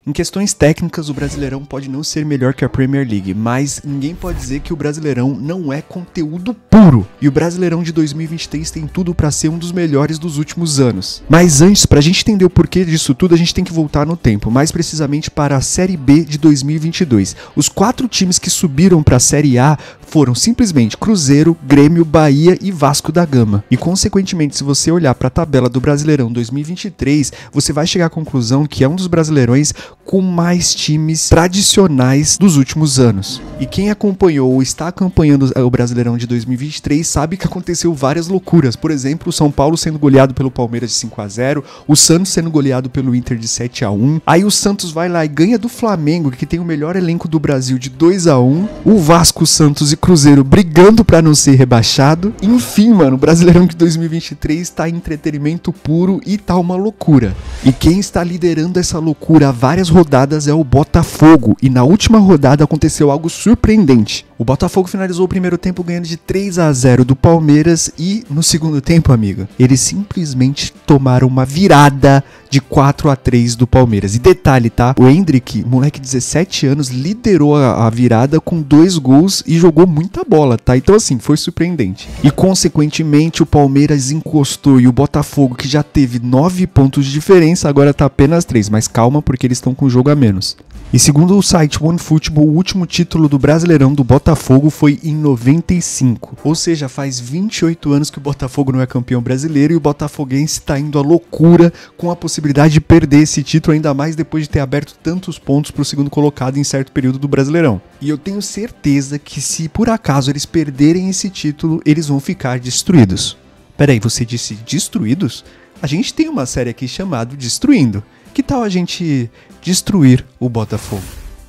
Em questões técnicas, o Brasileirão pode não ser melhor que a Premier League, mas ninguém pode dizer que o Brasileirão não é conteúdo puro. E o Brasileirão de 2023 tem tudo para ser um dos melhores dos últimos anos. Mas antes, pra gente entender o porquê disso tudo, a gente tem que voltar no tempo, mais precisamente para a Série B de 2022. Os 4 times que subiram para a Série A foram simplesmente Cruzeiro, Grêmio, Bahia e Vasco da Gama. E consequentemente, se você olhar para a tabela do Brasileirão 2023, você vai chegar à conclusão que é um dos Brasileirões com mais times tradicionais dos últimos anos. E quem acompanhou ou está acompanhando o Brasileirão de 2023 sabe que aconteceu várias loucuras. Por exemplo, o São Paulo sendo goleado pelo Palmeiras de 5-0, o Santos sendo goleado pelo Inter de 7-1. Aí o Santos vai lá e ganha do Flamengo, que tem o melhor elenco do Brasil, de 2-1. O Vasco, Santos e Cruzeiro brigando pra não ser rebaixado. Enfim, mano, o Brasileirão de 2023 tá entretenimento puro e tá uma loucura. E quem está liderando essa loucura há várias rodadas é o Botafogo. E na última rodada aconteceu algo surpreendente. O Botafogo finalizou o primeiro tempo ganhando de 3-0 do Palmeiras e no segundo tempo, amigo, eles simplesmente tomaram uma virada de 4-3 do Palmeiras. E detalhe, tá? O Hendrick, moleque de 17 anos, liderou a virada com 2 gols e jogou muita bola, tá? Então assim, foi surpreendente. E consequentemente o Palmeiras encostou e o Botafogo, que já teve 9 pontos de diferença, agora tá apenas 3. Mas calma, porque eles estão com um jogo a menos. E segundo o site OneFootball, o último título do Brasileirão do Botafogo foi em 95. Ou seja, faz 28 anos que o Botafogo não é campeão brasileiro e o botafoguense tá indo à loucura com a possibilidade de perder esse título, ainda mais depois de ter aberto tantos pontos pro segundo colocado em certo período do Brasileirão. E eu tenho certeza que se por acaso eles perderem esse título, eles vão ficar destruídos. Peraí, você disse destruídos? A gente tem uma série aqui chamada Destruindo. Que tal a gente destruir o Botafogo?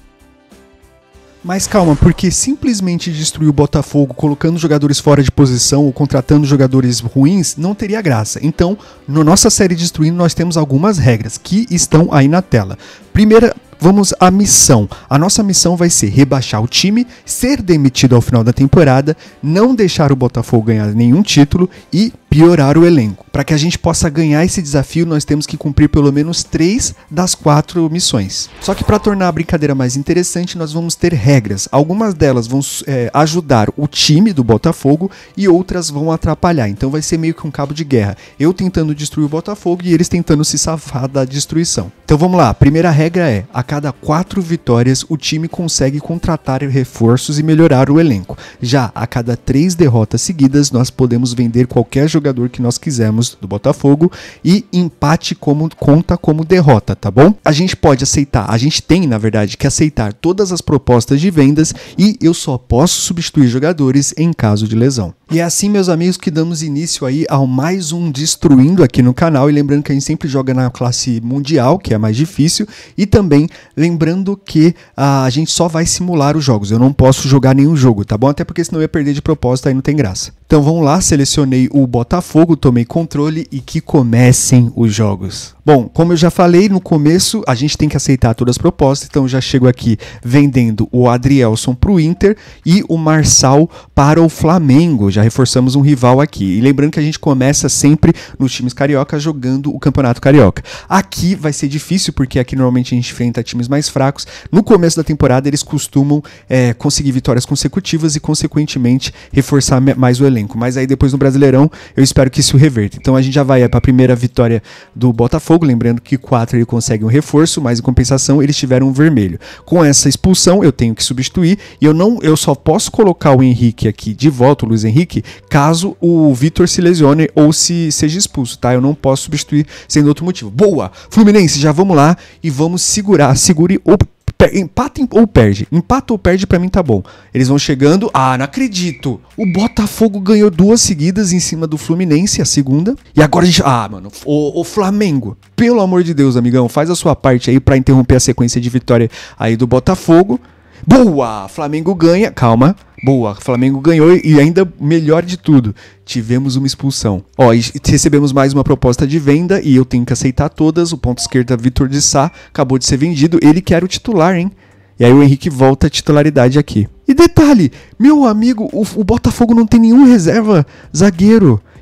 Mas calma, porque simplesmente destruir o Botafogo colocando jogadores fora de posição ou contratando jogadores ruins não teria graça. Então, na nossa série Destruindo, nós temos algumas regras que estão aí na tela. Primeira, vamos à missão. A nossa missão vai ser rebaixar o time, ser demitido ao final da temporada, não deixar o Botafogo ganhar nenhum título e piorar o elenco. Para que a gente possa ganhar esse desafio, nós temos que cumprir pelo menos 3 das 4 missões. Só que para tornar a brincadeira mais interessante, nós vamos ter regras. Algumas delas vão ajudar o time do Botafogo e outras vão atrapalhar. Então vai ser meio que um cabo de guerra. Eu tentando destruir o Botafogo e eles tentando se safar da destruição. Então vamos lá. A primeira regra é: a cada 4 vitórias, o time consegue contratar reforços e melhorar o elenco. Já a cada 3 derrotas seguidas, nós podemos vender qualquer jogador que nós quisermos do Botafogo e empate conta como derrota, tá bom? A gente pode aceitar, a gente tem, na verdade, que aceitar todas as propostas de vendas e eu só posso substituir jogadores em caso de lesão. E é assim, meus amigos, que damos início aí ao mais um Destruindo aqui no canal. E lembrando que a gente sempre joga na classe mundial, que é a mais difícil, e também lembrando que a gente só vai simular os jogos. Eu não posso jogar nenhum jogo, tá bom? Até porque senão eu ia perder de propósito, aí não tem graça. Então vamos lá, selecionei o Botafogo, tomei controle e que comecem os jogos. Bom, como eu já falei no começo, a gente tem que aceitar todas as propostas, então eu já chego aqui vendendo o Adrielson para o Inter e o Marçal para o Flamengo. Já reforçamos um rival aqui. E lembrando que a gente começa sempre nos times cariocas jogando o Campeonato Carioca. Aqui vai ser difícil, porque aqui normalmente a gente enfrenta times mais fracos. No começo da temporada eles costumam conseguir vitórias consecutivas e consequentemente reforçar mais o elenco. Mas aí depois no Brasileirão eu espero que isso reverta. Então a gente já vai para a primeira vitória do Botafogo. Lembrando que 4 ele consegue um reforço, mas em compensação eles tiveram um vermelho. Com essa expulsão eu tenho que substituir e eu só posso colocar o Henrique aqui de volta, o Luiz Henrique, caso o Vitor se lesione ou se seja expulso, tá? Eu não posso substituir sem outro motivo. Boa! Fluminense, já vamos lá e vamos segure ou empata ou perde. Empata ou perde pra mim tá bom. Eles vão chegando. Ah, não acredito. O Botafogo ganhou 2 seguidas em cima do Fluminense, a segunda. E agora a gente... Ah, mano. O Flamengo. Pelo amor de Deus, amigão. Faz a sua parte aí pra interromper a sequência de vitória aí do Botafogo. Boa! Flamengo ganha. Calma. Boa, Flamengo ganhou e ainda melhor de tudo, tivemos uma expulsão. Ó, e recebemos mais uma proposta de venda e eu tenho que aceitar todas. O ponto esquerda Vitor de Sá acabou de ser vendido, ele que era o titular, hein? E aí o Henrique volta à titularidade aqui. E detalhe, meu amigo, o Botafogo não tem nenhum reserva zagueiro.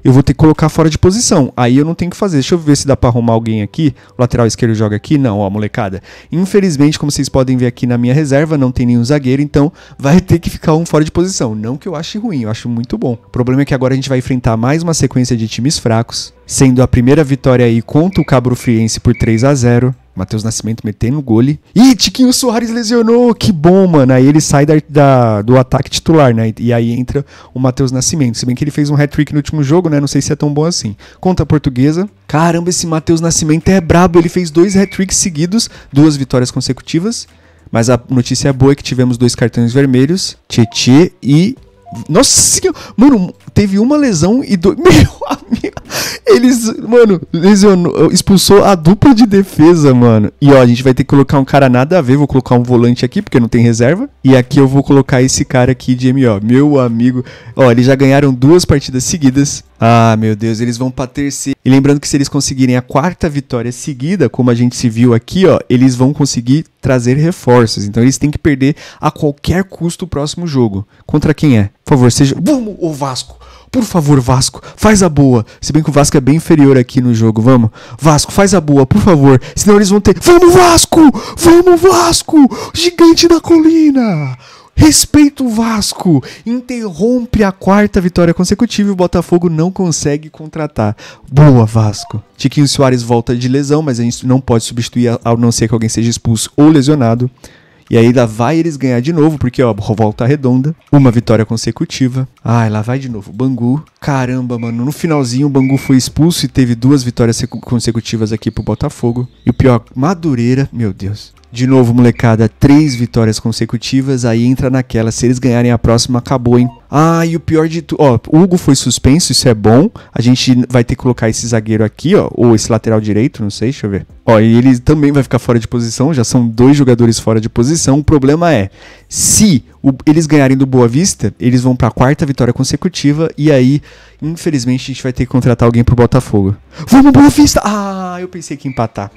eu vou ter que colocar fora de posição. Aí eu não tenho o que fazer. Deixa eu ver se dá pra arrumar alguém aqui. O lateral esquerdo joga aqui? Não, ó, molecada. Infelizmente, como vocês podem ver aqui na minha reserva, não tem nenhum zagueiro, então vai ter que ficar um fora de posição. Não que eu ache ruim, eu acho muito bom. O problema é que agora a gente vai enfrentar mais uma sequência de times fracos, sendo a primeira vitória aí contra o Cabo Friense por 3-0. Matheus Nascimento metendo gole. Ih, Tiquinho Soares lesionou, que bom, mano. Aí ele sai do ataque titular, né? E aí entra o Matheus Nascimento. Se bem que ele fez um hat-trick no último jogo, né? Não sei se é tão bom assim. Contra a Portuguesa. Caramba, esse Matheus Nascimento é brabo. Ele fez 2 hat-tricks seguidos, 2 vitórias consecutivas. Mas a notícia boa é que tivemos 2 cartões vermelhos. Tietê e... Nossa senhora, mano, teve uma lesão e 2... Meu amigo, eles, mano, lesionou, expulsou a dupla de defesa, mano. E ó, a gente vai ter que colocar um cara nada a ver, vou colocar um volante aqui, porque não tem reserva. E aqui eu vou colocar esse cara aqui de MO, meu amigo. Ó, eles já ganharam 2 partidas seguidas. Ah, meu Deus, eles vão pra terceira. E lembrando que se eles conseguirem a 4ª vitória seguida, como a gente se viu aqui, ó, eles vão conseguir trazer reforços. Então eles têm que perder a qualquer custo o próximo jogo. Contra quem é? Por favor, seja... Vamos, ô Vasco! Por favor, Vasco, faz a boa. Se bem que o Vasco é bem inferior aqui no jogo, vamos. Vasco, faz a boa, por favor. Senão eles vão ter... Vamos, Vasco! Vamos, Vasco! Gigante da colina! Respeita o Vasco! Interrompe a 4ª vitória consecutiva e o Botafogo não consegue contratar. Boa, Vasco! Tiquinho Soares volta de lesão, mas a gente não pode substituir a não ser que alguém seja expulso ou lesionado. E aí lá vai eles ganhar de novo, porque ó, volta redonda, uma vitória consecutiva. Ai, lá vai de novo, Bangu. Caramba, mano, no finalzinho o Bangu foi expulso e teve 2 vitórias consecutivas aqui pro Botafogo. E o pior, Madureira, meu Deus. De novo, molecada, 3 vitórias consecutivas, aí entra naquela, se eles ganharem a próxima, acabou, hein? Ah, e o pior de tudo, ó, o Hugo foi suspenso, isso é bom, a gente vai ter que colocar esse zagueiro aqui, ó, ou esse lateral direito, não sei, deixa eu ver. Ó, e ele também vai ficar fora de posição, já são 2 jogadores fora de posição, o problema é, se eles ganharem do Boa Vista, eles vão pra 4ª vitória consecutiva, e aí, infelizmente, a gente vai ter que contratar alguém pro Botafogo. Vamos, Boa Vista! Ah, eu pensei que ia empatar.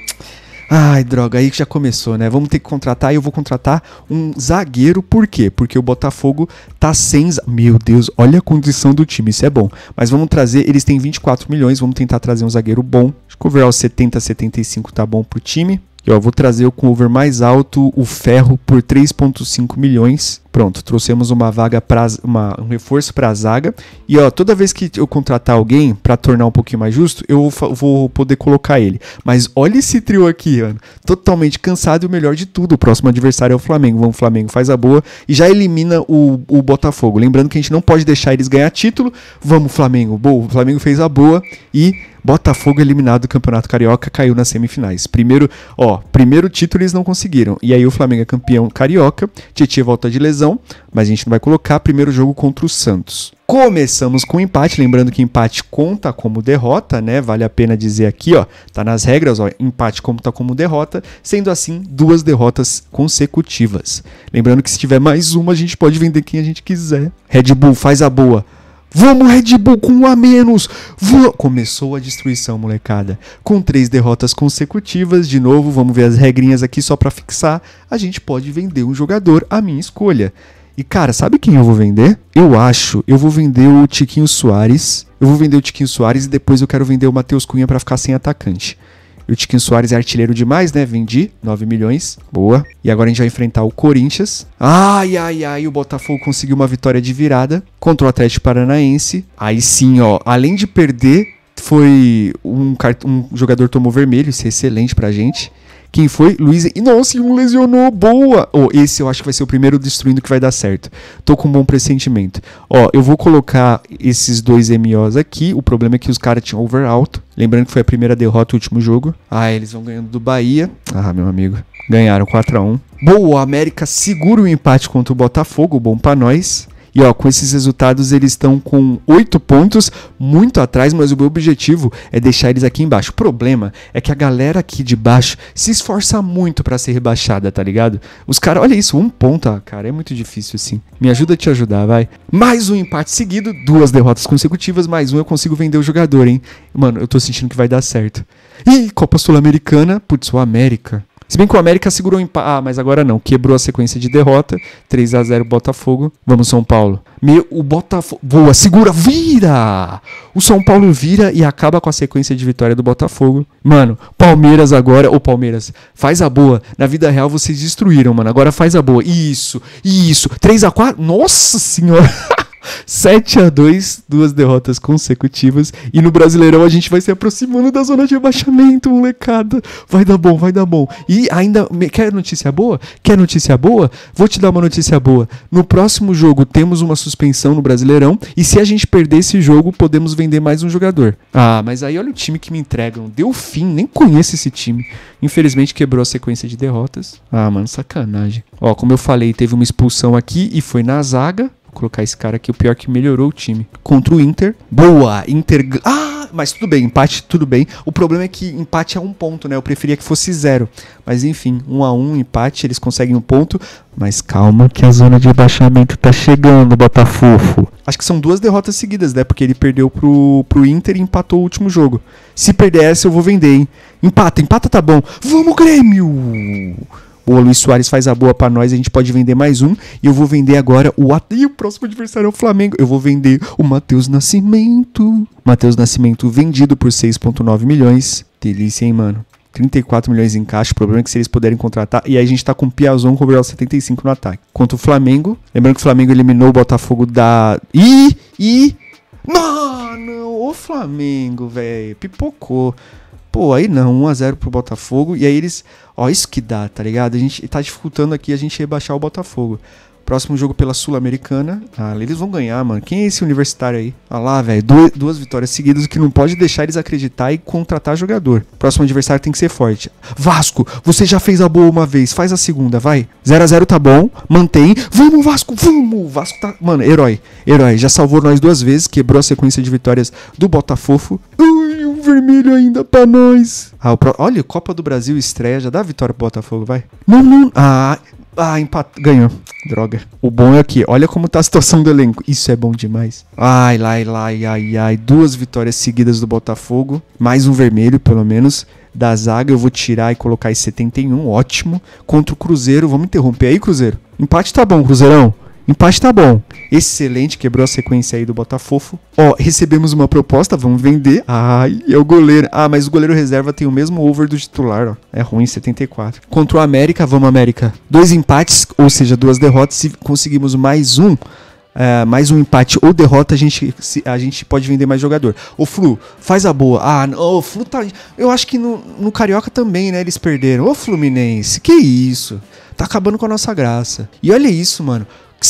Ai, droga, aí que já começou, né? Vamos ter que contratar e eu vou contratar um zagueiro. Por quê? Porque o Botafogo tá sem... Meu Deus, olha a condição do time, isso é bom. Mas vamos trazer, eles têm 24 milhões, vamos tentar trazer um zagueiro bom. Acho que o overall 70, 75 tá bom pro time. E ó, vou trazer com o over mais alto, o Ferro, por 3,5 milhões. Pronto, trouxemos uma vaga um reforço para a zaga. E ó, toda vez que eu contratar alguém, para tornar um pouquinho mais justo, eu vou poder colocar ele. Mas olha esse trio aqui, mano. Totalmente cansado e o melhor de tudo. O próximo adversário é o Flamengo. Vamos, Flamengo, faz a boa. E já elimina o Botafogo. Lembrando que a gente não pode deixar eles ganhar título. Vamos, Flamengo. Boa, o Flamengo fez a boa e... Botafogo eliminado do Campeonato Carioca, caiu nas semifinais. Primeiro título eles não conseguiram. E aí o Flamengo é campeão carioca. Tietê volta de lesão, mas a gente não vai colocar. Primeiro jogo contra o Santos. Começamos com empate, lembrando que empate conta como derrota, né? Vale a pena dizer aqui, ó, tá nas regras, ó, empate conta como derrota, sendo assim 2 derrotas consecutivas. Lembrando que se tiver mais uma, a gente pode vender quem a gente quiser. Red Bull, faz a boa. Vamos, Red Bull, com 1 a menos. Começou a destruição, molecada. Com 3 derrotas consecutivas, de novo, vamos ver as regrinhas aqui só pra fixar. A gente pode vender um jogador, a minha escolha. E, cara, sabe quem eu vou vender? Eu vou vender o Tiquinho Soares. E depois eu quero vender o Matheus Cunha pra ficar sem atacante. E o Tiquinho Soares é artilheiro demais, né? Vendi, 9 milhões. Boa. E agora a gente vai enfrentar o Corinthians. O Botafogo conseguiu uma vitória de virada contra o Atlético Paranaense. Aí sim, ó, além de perder, foi um jogador tomou vermelho, isso é excelente pra gente. Quem foi? Luiz. E nossa, um lesionou. Boa! Esse eu acho que vai ser o primeiro destruindo que vai dar certo. Tô com um bom pressentimento. Ó, eu vou colocar esses 2 MOs aqui. O problema é que os caras tinham over alto. Lembrando que foi a primeira derrota do último jogo. Eles vão ganhando do Bahia. Meu amigo. Ganharam 4-1. Boa, o América segura o empate contra o Botafogo. Bom pra nós. E ó, com esses resultados eles estão com 8 pontos, muito atrás, mas o meu objetivo é deixar eles aqui embaixo. O problema é que a galera aqui de baixo se esforça muito pra ser rebaixada, tá ligado? Os caras, olha isso, 1 ponto, cara, é muito difícil assim. Me ajuda a te ajudar, vai. Mais um empate seguido, 2 derrotas consecutivas, mais um eu consigo vender o jogador, hein? Mano, eu tô sentindo que vai dar certo. E Copa Sul-Americana, putz, o América. Se bem que o América segurou o empate. Ah, mas agora não. Quebrou a sequência de derrota. 3-0 Botafogo. Vamos, São Paulo. O Botafogo... Boa, segura, vira! O São Paulo vira e acaba com a sequência de vitória do Botafogo. Mano, Palmeiras agora... Ô, Palmeiras, faz a boa. Na vida real vocês destruíram, mano. Agora faz a boa. Isso. 3-4. Nossa senhora! 7-2, 2 derrotas consecutivas. E no Brasileirão a gente vai se aproximando da zona de rebaixamento, molecada. Vai dar bom, vai dar bom. E ainda, quer notícia boa? Quer notícia boa? Vou te dar uma notícia boa. No próximo jogo temos uma suspensão no Brasileirão. E se a gente perder esse jogo, podemos vender mais um jogador. Ah, mas aí olha o time que me entregam. Deu fim, nem conheço esse time. Infelizmente quebrou a sequência de derrotas. Ah, mano, sacanagem. Ó, como eu falei, teve uma expulsão aqui e foi na zaga. Vou colocar esse cara aqui, o pior que melhorou o time. Contra o Inter. Boa! Inter... Ah! Mas tudo bem, empate, tudo bem. O problema é que empate é 1 ponto, né? Eu preferia que fosse 0. Mas enfim, 1-1, empate, eles conseguem 1 ponto. Mas calma que a zona de rebaixamento tá chegando, Botafogo. Acho que são 2 derrotas seguidas, né? Porque ele perdeu pro Inter e empatou o último jogo. Se perder essa, eu vou vender, hein? Empata tá bom. Vamos, Grêmio! O Luiz Soares faz a boa pra nós, a gente pode vender mais um. E eu vou vender agora E o próximo adversário é o Flamengo. Eu vou vender o Matheus Nascimento. Matheus Nascimento vendido por 6,9 milhões. Delícia, hein, mano? 34 milhões em caixa. O problema é que se eles puderem contratar. E aí a gente tá com o Piazon com o 75 no ataque. Quanto o Flamengo. Lembrando que o Flamengo eliminou o Botafogo da... Mano, o Flamengo, velho. Pipocou. Pô, aí não, 1-0 pro Botafogo. E aí eles... Ó, isso que dá, tá ligado? A gente tá dificultando aqui a gente rebaixar o Botafogo. Próximo jogo pela Sul-Americana. Ah, eles vão ganhar, mano. Quem é esse universitário aí? Ah lá, velho. 2 vitórias seguidas, o que não pode deixar eles acreditar e contratar jogador. Próximo adversário tem que ser forte. Vasco, você já fez a boa uma vez. Faz a segunda, vai. 0-0 tá bom. Mantém. Vamos, Vasco, vamos. O Vasco tá... Mano, herói. Já salvou nós 2 vezes. Quebrou a sequência de vitórias do Botafogo. Um vermelho ainda pra nós. Olha, Copa do Brasil estreia. Já dá a vitória pro Botafogo, vai. Não. Empate. Ganhou. Droga. O bom é aqui. Olha como tá a situação do elenco. Isso é bom demais. Ai. 2 vitórias seguidas do Botafogo. Mais um vermelho, pelo menos. Da zaga eu vou tirar e colocar esse 71. Ótimo. Contra o Cruzeiro. Vamos interromper aí, Cruzeiro. Empate tá bom, Cruzeirão. Empate tá bom. Excelente, quebrou a sequência aí do Botafogo. Ó, recebemos uma proposta, vamos vender. Ai, é o goleiro. Ah, mas o goleiro reserva tem o mesmo over do titular, ó. É ruim, 74. Contra o América, vamos América. 2 empates, ou seja, 2 derrotas. Se conseguimos mais um empate ou derrota, a gente pode vender mais jogador. Ô, Flu, faz a boa. O Flu tá... Eu acho que no Carioca também, né, eles perderam. Ô, Fluminense, que isso? Tá acabando com a nossa graça. E olha isso, mano.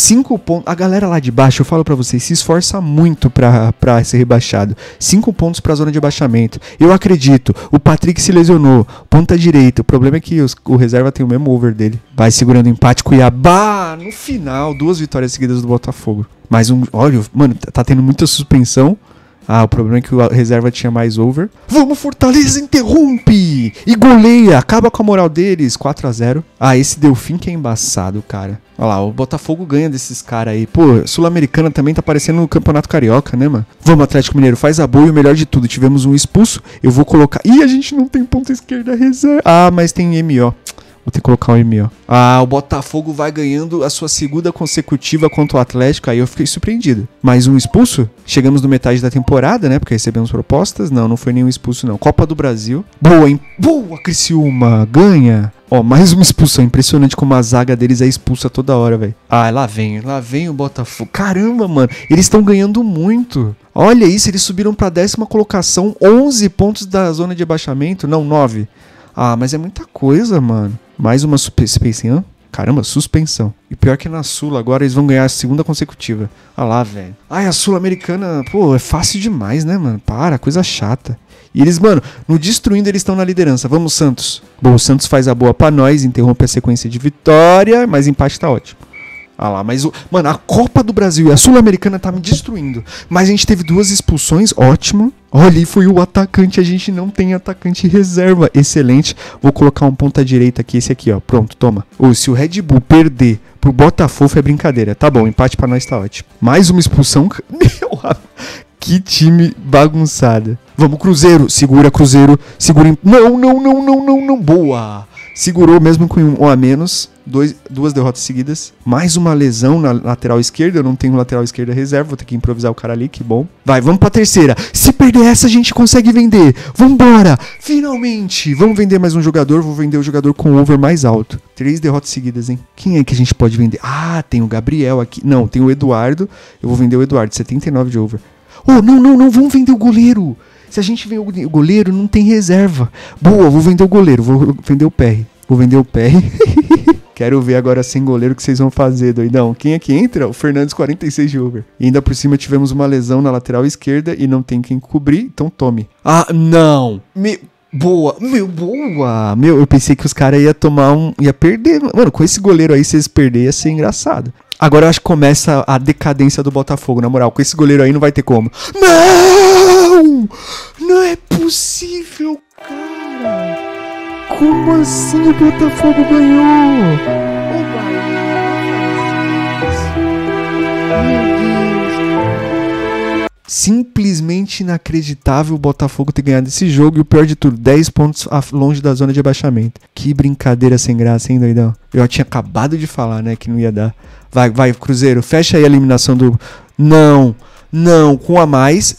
5 pontos, a galera lá de baixo, eu falo pra vocês, se esforça muito pra ser rebaixado. 5 pontos pra zona de rebaixamento. Eu acredito, o Patrick se lesionou, ponta direita. O problema é que o reserva tem o mesmo over dele. Vai segurando o empate, Cuiabá, no final, 2 vitórias seguidas do Botafogo. Mais um, olha, mano, tá tendo muita suspensão. O problema é que o reserva tinha mais over. Vamos, Fortaleza, interrompe! E goleia, acaba com a moral deles, 4-0. Esse Delfim que é embaçado, cara. Olha lá, o Botafogo ganha desses caras aí. Pô, Sul-Americana também tá parecendo no Campeonato Carioca, né, mano? Vamos, Atlético Mineiro, faz a boa e o melhor de tudo. Tivemos um expulso, eu vou colocar... A gente não tem ponta esquerda reserva. Mas tem MO. Vou ter que colocar um MO. O Botafogo vai ganhando a sua segunda consecutiva contra o Atlético. Aí eu fiquei surpreendido. Mais um expulso? Chegamos no metade da temporada, né? Porque recebemos propostas. Não foi nenhum expulso, não. Copa do Brasil. Boa, hein? Boa, Criciúma. Ganha. Mais uma expulsão. Impressionante como a zaga deles é expulsa toda hora, velho. Lá vem o Botafogo. Caramba, mano. Eles estão ganhando muito. Olha isso, eles subiram pra 10ª colocação. 11 pontos da zona de abaixamento. Não, 9. Mas é muita coisa, mano. Mais uma suspensão. Caramba, suspensão. E pior que na Sul, agora eles vão ganhar a segunda consecutiva. Lá, velho. A Sul-Americana, pô, é fácil demais, né, mano? Coisa chata. E eles, mano, no destruindo eles estão na liderança. Vamos, Santos. Bom, o Santos faz a boa pra nós, interrompe a sequência de vitória, mas empate tá ótimo. Mas mano, a Copa do Brasil e a Sul-Americana tá me destruindo. Mas a gente teve 2 expulsões, ótimo. Olha, foi o atacante, a gente não tem atacante reserva. Excelente. Vou colocar um ponta direita aqui, esse aqui, ó. Pronto, toma. Se o Red Bull perder pro Botafogo é brincadeira. Tá bom, empate pra nós tá ótimo. Mais uma expulsão. Meu, que time bagunçado. Vamos, Cruzeiro. Segura, Cruzeiro. Segura. Não. Boa. Segurou mesmo com um a menos. Duas derrotas seguidas. Mais uma lesão na lateral esquerda. Eu não tenho lateral esquerda reserva. Vou ter que improvisar o cara ali, que bom. Vai, vamos pra terceira. Se perder essa, a gente consegue vender. Vambora! Finalmente! Vamos vender mais um jogador. Vou vender o jogador com o over mais alto. 3 derrotas seguidas, hein? Quem é que a gente pode vender? Ah, tem o Gabriel aqui. Não, tem o Eduardo. Eu vou vender o Eduardo. 79 de over. Oh, não. Vamos vender o goleiro. Se a gente vender o goleiro, não tem reserva. Boa, vou vender o goleiro. Vou vender o PR. Quero ver agora sem goleiro o que vocês vão fazer, doidão. Quem é que entra? O Fernandes, 46 de over. E ainda por cima tivemos uma lesão na lateral esquerda e não tem quem cobrir, então tome. Ah, não! Boa! Eu pensei que os caras iam tomar ia perder. Mano, com esse goleiro aí, se eles perderem, ia ser engraçado. Agora eu acho que começa a decadência do Botafogo, na moral. Com esse goleiro aí não vai ter como. Não! Não é possível, cara! Como assim o Botafogo ganhou? Meu Deus. Simplesmente inacreditável o Botafogo ter ganhado esse jogo. E o pior de tudo, 10 pontos longe da zona de abaixamento. Que brincadeira sem graça, hein, doidão? Eu tinha acabado de falar, né, que não ia dar. Vai, Cruzeiro, fecha aí a eliminação do... Não, com a mais...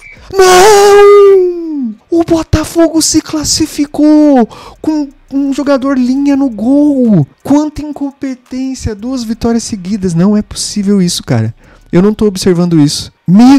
Não! O Botafogo se classificou com um jogador linha no gol. Quanta incompetência, 2 vitórias seguidas. Não é possível isso, cara. Eu não tô observando isso.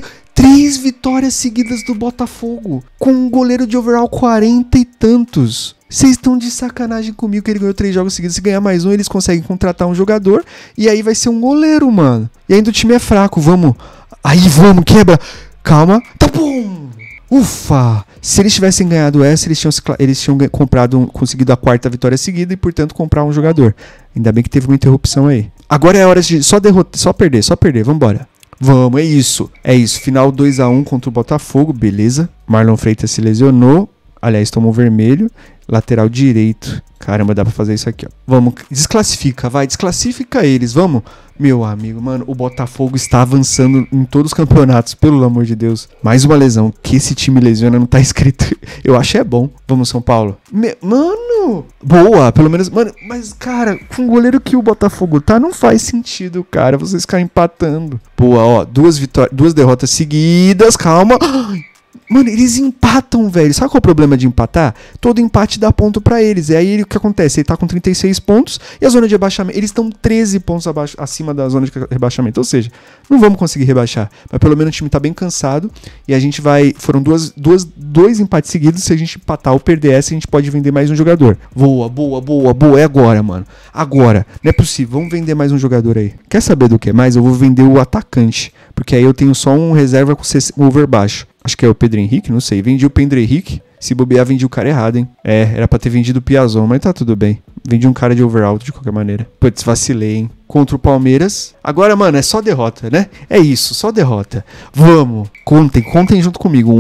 3 vitórias seguidas do Botafogo, com um goleiro de overall 40 e tantos. Vocês estão de sacanagem comigo que ele ganhou 3 jogos seguidos. Se ganhar mais um, eles conseguem contratar um jogador. E aí vai ser um goleiro, mano. E ainda o time é fraco, vamos. Aí, vamos, quebra. Calma. Tá bom. Ufa. Se eles tivessem ganhado essa, eles tinham conseguido a 4ª vitória seguida e, portanto, comprar um jogador. Ainda bem que teve uma interrupção aí. Agora é hora de só perder. Vambora. Vamos, é isso. Final 2-1 contra o Botafogo, beleza. Marlon Freitas se lesionou. Aliás, tomou vermelho. Lateral direito. Caramba, dá pra fazer isso aqui, ó. Vamos, desclassifica eles, vamos. Meu amigo, mano, o Botafogo está avançando em todos os campeonatos, pelo amor de Deus. Mais uma lesão, que esse time lesiona, não tá escrito. Eu acho é bom. Vamos, São Paulo. Mano, boa, pelo menos, mano, mas, cara, com o goleiro que o Botafogo tá, não faz sentido, cara, vocês ficarem empatando. Boa, ó, 2 derrotas seguidas, calma. Mano, eles empatam, velho. Sabe qual é o problema de empatar? Todo empate dá ponto pra eles. E aí o que acontece? Ele tá com 36 pontos e a zona de rebaixamento... Eles estão 13 pontos acima da zona de rebaixamento. Ou seja, não vamos conseguir rebaixar. Mas pelo menos o time tá bem cansado. E a gente vai... Foram dois empates seguidos. Se a gente empatar ou perder essa, a gente pode vender mais um jogador. Boa. É agora, mano. Agora. Não é possível. Vamos vender mais um jogador aí. Quer saber do que mais? Eu vou vender o atacante. Porque aí eu tenho só um reserva com over baixo. Acho que é o Pedro Henrique, não sei. Vendi o Pedro Henrique. Se bobear, vendi o cara errado, hein? Era pra ter vendido o Piazon, mas tá tudo bem. Vendi um cara de overall de qualquer maneira. Putz, vacilei, hein? Contra o Palmeiras. Agora, mano, é só derrota, né? É isso, só derrota. Vamos. Contem junto comigo.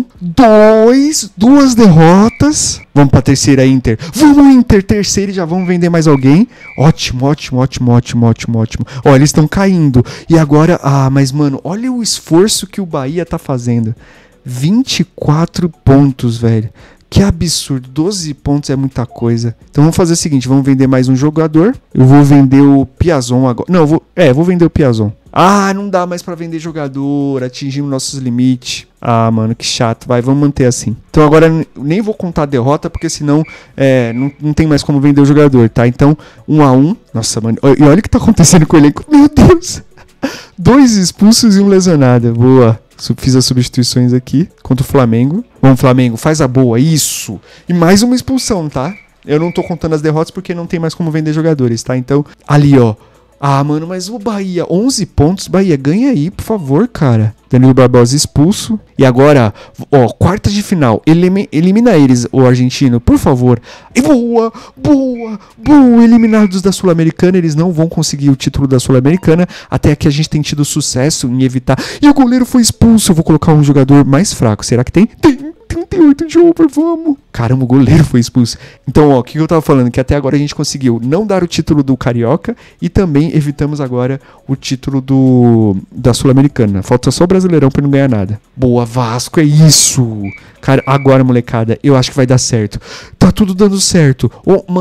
2 derrotas. Vamos pra terceira, Inter. Vamos, Inter, terceira e já vamos vender mais alguém. Ótimo. Ó, eles estão caindo. E agora, mas, mano, olha o esforço que o Bahia tá fazendo. 24 pontos, velho. Que absurdo. 12 pontos é muita coisa. Então vamos fazer o seguinte. Vamos vender mais um jogador. Eu vou vender o Piazon agora. Não, vou vender o Piazon. Não dá mais pra vender jogador. Atingimos nossos limites. Mano, que chato. Vamos manter assim. Então agora nem vou contar a derrota, porque senão não tem mais como vender o jogador, tá? Então, 1-1. Nossa, mano. E olha o que tá acontecendo com o elenco. Meu Deus. 2 expulsos e 1 lesionado. Boa. Fiz as substituições aqui contra o Flamengo. Vamos, Flamengo, faz a boa, isso. E mais uma expulsão, tá? Eu não tô contando as derrotas porque não tem mais como vender jogadores, tá? Então, ali, ó. Mano, mas o Bahia, 11 pontos. Bahia, ganha aí, por favor, cara. Danilo Barbosa expulso. E agora, ó, quartas de final. Elimina eles, o argentino, por favor. E boa. Eliminados da Sul-Americana. Eles não vão conseguir o título da Sul-Americana. Até que a gente tem tido sucesso em evitar. E o goleiro foi expulso. Eu vou colocar um jogador mais fraco. Será que tem? Tem. 38 de over, vamos. Caramba, o goleiro foi expulso. Então, ó, o que eu tava falando? Que até agora a gente conseguiu não dar o título do Carioca e também evitamos agora o título da Sul-Americana. Falta só o Brasileirão pra não ganhar nada. Boa, Vasco, é isso. Cara, agora, molecada, eu acho que vai dar certo. Tá tudo dando certo. Mano,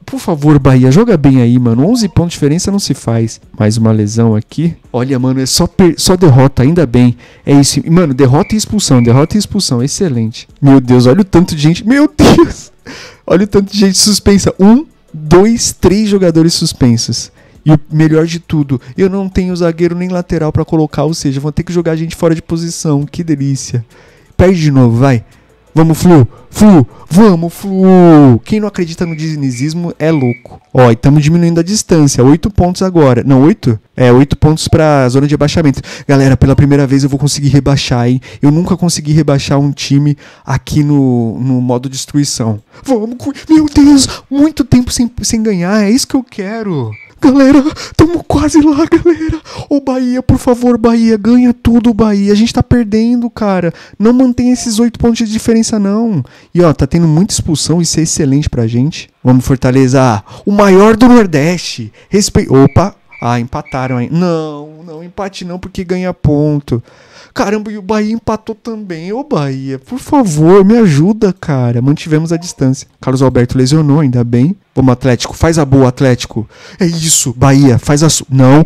Por favor, Bahia, joga bem aí, mano. 11 pontos de diferença não se faz. Mais uma lesão aqui. Olha, mano, é só derrota, ainda bem. É isso. Mano, derrota e expulsão. Excelente. Meu Deus, olha o tanto de gente. Meu Deus. Olha o tanto de gente suspensa. 1, 2, 3 jogadores suspensos. E o melhor de tudo, eu não tenho zagueiro nem lateral pra colocar, ou seja, vão ter que jogar a gente fora de posição. Que delícia. Perde de novo, vai. Vamos, Flu! Vamos, Flu! Quem não acredita no dinizismo é louco. Ó, e estamos diminuindo a distância. 8 pontos agora. Não, 8? 8 pontos pra zona de rebaixamento. Galera, pela primeira vez eu vou conseguir rebaixar, hein? Eu nunca consegui rebaixar um time aqui no modo destruição. Vamos, meu Deus! Muito tempo sem ganhar. É isso que eu quero. Galera, tamo quase lá, galera. Ô, Bahia, por favor, Bahia, ganha tudo, Bahia. A gente tá perdendo, cara. Não mantém esses 8 pontos de diferença, não. E, ó, tá tendo muita expulsão, isso é excelente pra gente. Vamos, Fortaleza. O maior do Nordeste. Opa. Ah, empataram aí. Não, empate não, porque ganha ponto. Caramba, e o Bahia empatou também. Ô, Bahia, por favor, me ajuda, cara. Mantivemos a distância. Carlos Alberto lesionou, ainda bem. Vamos, Atlético, faz a boa, Atlético. É isso, Bahia, faz a sua. Não!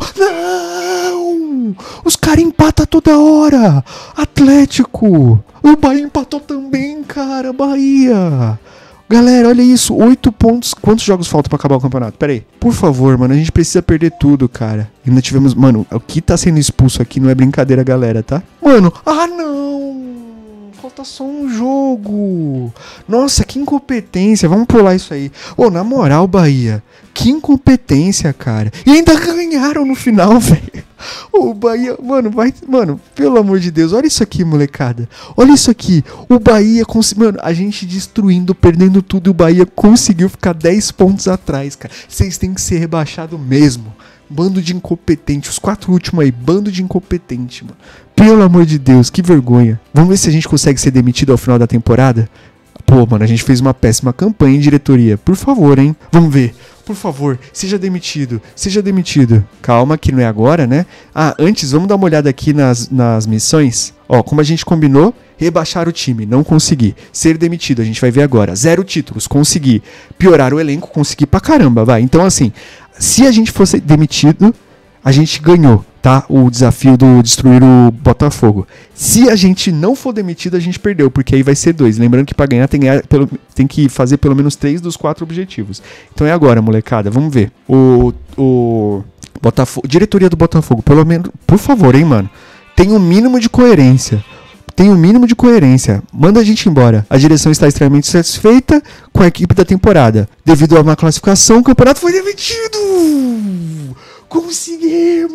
Os caras empatam toda hora. Atlético. O Bahia empatou também, cara. Bahia. Galera, olha isso, 8 pontos. Quantos jogos faltam pra acabar o campeonato? Pera aí. Por favor, mano, a gente precisa perder tudo, cara. Ainda tivemos... Mano, o que tá sendo expulso aqui não é brincadeira, galera, tá? Mano, não! Falta só um jogo. Nossa, que incompetência. Vamos pular isso aí. Ô, na moral, Bahia, que incompetência, cara. E ainda ganharam no final, velho. O Bahia, mano, pelo amor de Deus, olha isso aqui, molecada. Olha isso aqui. O Bahia conseguiu, mano, a gente destruindo, perdendo tudo, e o Bahia conseguiu ficar 10 pontos atrás, cara. Vocês têm que ser rebaixados mesmo. Bando de incompetente. Os 4 últimos aí, bando de incompetente, mano. Pelo amor de Deus, que vergonha. Vamos ver se a gente consegue ser demitido ao final da temporada? Pô, mano, a gente fez uma péssima campanha, hein, diretoria. Por favor, hein. Vamos ver. Por favor, seja demitido. Seja demitido. Calma, que não é agora, né? Ah, antes, vamos dar uma olhada aqui nas missões. Ó, como a gente combinou, rebaixar o time, não consegui. Ser demitido, a gente vai ver agora. 0 títulos, consegui. Piorar o elenco, consegui pra caramba, vai. Então, assim, se a gente fosse demitido, a gente ganhou, tá? O desafio do destruir o Botafogo. Se a gente não for demitido, a gente perdeu, porque aí vai ser 2. Lembrando que pra ganhar tem que fazer pelo menos 3 dos 4 objetivos. Então é agora, molecada, vamos ver. O Botafogo, diretoria do Botafogo, pelo menos, por favor, hein, mano. Tem um mínimo de coerência. Manda a gente embora. A direção está extremamente satisfeita com a equipe da temporada. Devido a uma classificação, o campeonato foi demitido! Conseguimos!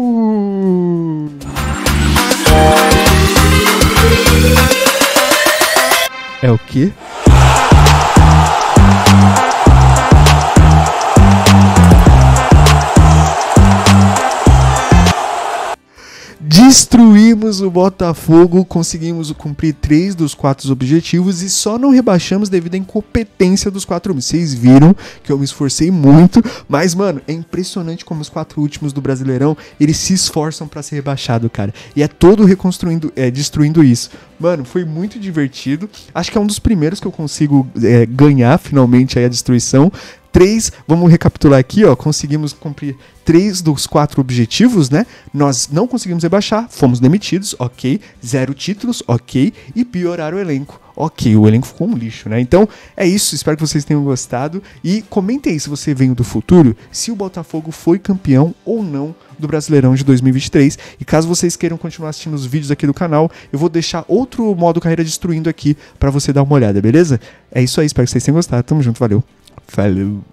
É o quê? Destruímos o Botafogo, conseguimos cumprir 3 dos 4 objetivos e só não rebaixamos devido à incompetência dos 4 homens. Vocês viram que eu me esforcei muito, mas, mano, é impressionante como os 4 últimos do Brasileirão, eles se esforçam pra ser rebaixado, cara. E é todo destruindo isso. Mano, foi muito divertido. Acho que é um dos primeiros que eu consigo ganhar, finalmente, aí a destruição. 3, vamos recapitular aqui, ó, conseguimos cumprir 3 dos 4 objetivos, né? Nós não conseguimos rebaixar, fomos demitidos, ok. 0 títulos, ok. E piorar o elenco, ok. O elenco ficou um lixo, né? Então, é isso, espero que vocês tenham gostado. E comentem aí se você veio do futuro, se o Botafogo foi campeão ou não do Brasileirão de 2023. E caso vocês queiram continuar assistindo os vídeos aqui do canal, eu vou deixar outro modo carreira destruindo aqui pra você dar uma olhada, beleza? É isso aí, espero que vocês tenham gostado. Tamo junto, valeu. Falou.